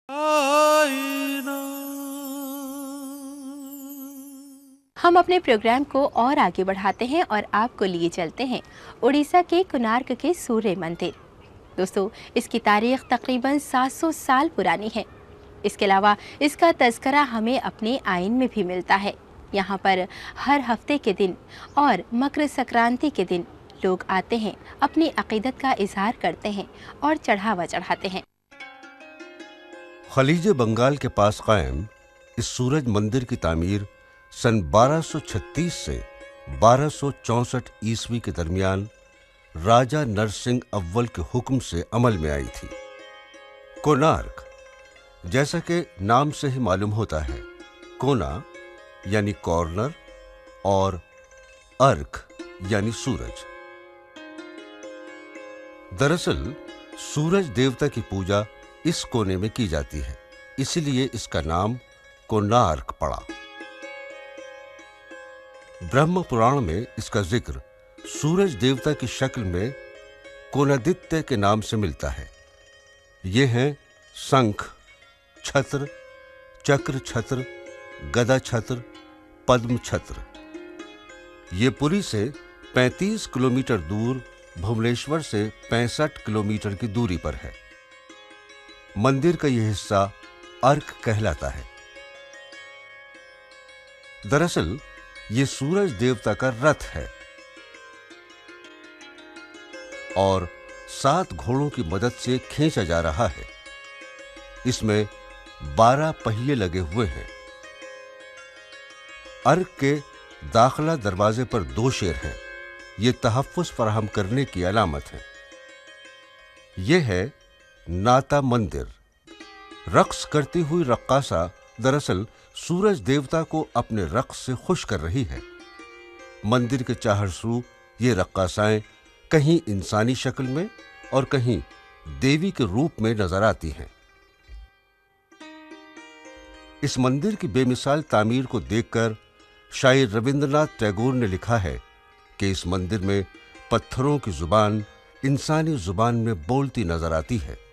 आईना। हम अपने प्रोग्राम को और आगे बढ़ाते हैं और आपको लिए चलते हैं उड़ीसा के कोणार्क के सूर्य मंदिर। दोस्तों, इसकी तारीख तकरीबन 700 साल पुरानी है। इसके अलावा इसका तज़करा हमें अपने आइन में भी मिलता है। यहाँ पर हर हफ्ते के दिन और मकर संक्रांति के दिन लोग आते हैं, अपनी अकीदत का इजहार करते हैं और चढ़ावा चढ़ाते हैं। खलीज बंगाल के पास कायम इस सूरज मंदिर की तामीर सन 1236 से 1264 ईस्वी के दरमियान राजा नरसिंह अव्वल के हुक्म से अमल में आई थी। कोणार्क, जैसा कि नाम से ही मालूम होता है, कोना यानी कॉर्नर और अर्क यानी सूरज। दरअसल सूरज देवता की पूजा इस कोने में की जाती है, इसलिए इसका नाम कोणार्क पड़ा। ब्रह्म पुराण में इसका जिक्र सूरज देवता की शक्ल में कोणादित्य के नाम से मिलता है। ये हैं शंख, छत्र, चक्र छत्र, गदा छत्र, पद्म छत्र। ये पुरी से 35 किलोमीटर दूर, भुवनेश्वर से 65 किलोमीटर की दूरी पर है। मंदिर का यह हिस्सा अर्क कहलाता है। दरअसल ये सूरज देवता का रथ है और 7 घोड़ों की मदद से खींचा जा रहा है। इसमें 12 पहिए लगे हुए हैं। अर्क के दाखला दरवाजे पर 2 शेर हैं। ये तहफ्फुज़ फराहम करने की अलामत है। यह है नाता मंदिर। रक्स करती हुई रक्कासा दरअसल सूरज देवता को अपने रक्स से खुश कर रही है। मंदिर के चाहरसू ये रक्कासाएं कहीं इंसानी शक्ल में और कहीं देवी के रूप में नजर आती हैं। इस मंदिर की बेमिसाल तामीर को देखकर शायर रविंद्रनाथ टैगोर ने लिखा है कि इस मंदिर में पत्थरों की जुबान इंसानी जुबान में बोलती नजर आती है।